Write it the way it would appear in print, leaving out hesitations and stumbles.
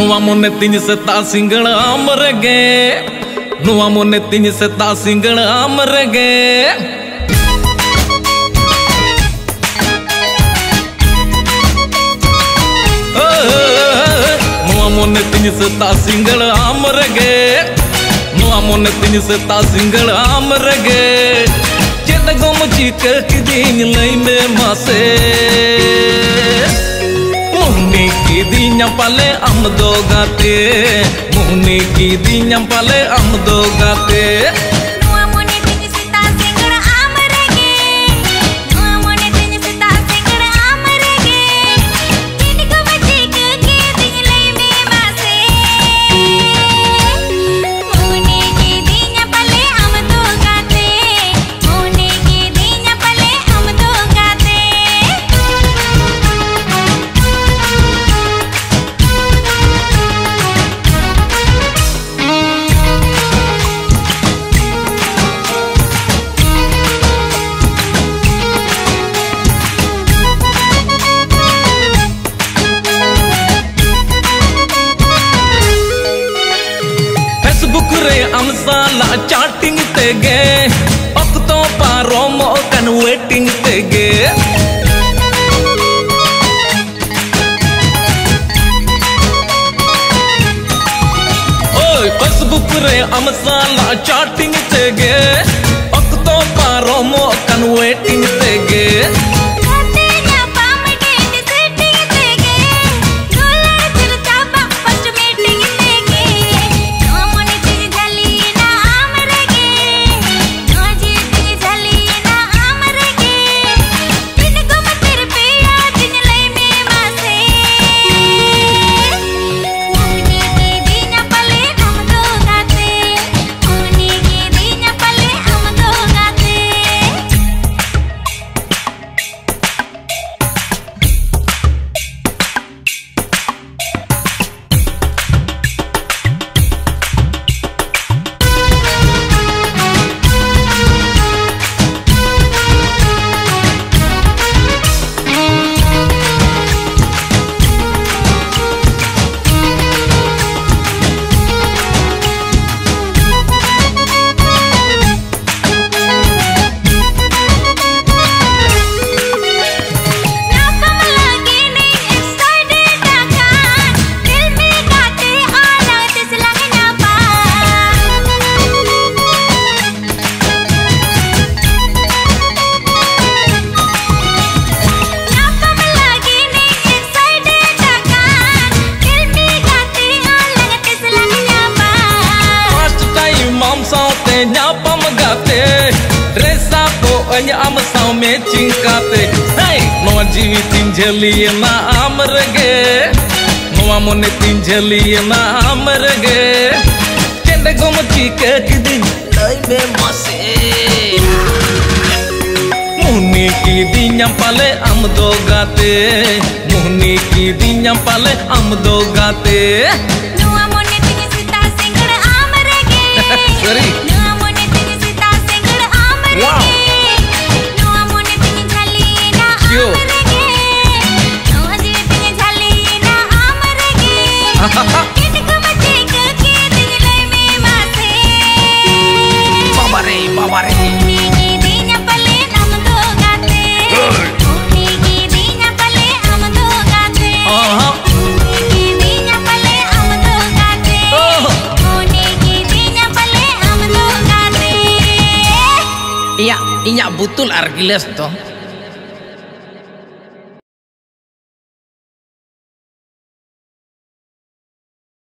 नुआ मोने तिन सेता सिंगड़ आमरगे नुआ मोने तिन सेता सिंगड़ आमरगे नुआ मोने तिन सेता सिंगड़ आमरगे नुआ मोने तिन सेता सिंगड़ आमरगे चेत गोम चीक किदिन लई में मासे मुहनी की दिन्या पाले हम दो गाते मुहनी की दिन्या पाले हम दो गाते हम साला चाटिंग तेगे अक्तो पारोमो कन वेटिंग तेगे ओए फेसबुक रे हम साला चाटिंग तेगे अक्तो पारोमो कन वेटिंग तेगे न्यापम गाते ड्रेसा को अन्याम साव में चिंकाते नोआ जीवी तीन झलिए ना आमरगे नोआ मोने तीन झलिए ना आमरगे चेंडे गोम चीके किदिन लई में मासे मुहनी की दिन्या पाले हम दो गाते मुहनी की दिन्या पाले हम दो गाते नुआ मोने तीन सेता सिंगड़ आमरगे sorry Iya, butul argiles toh.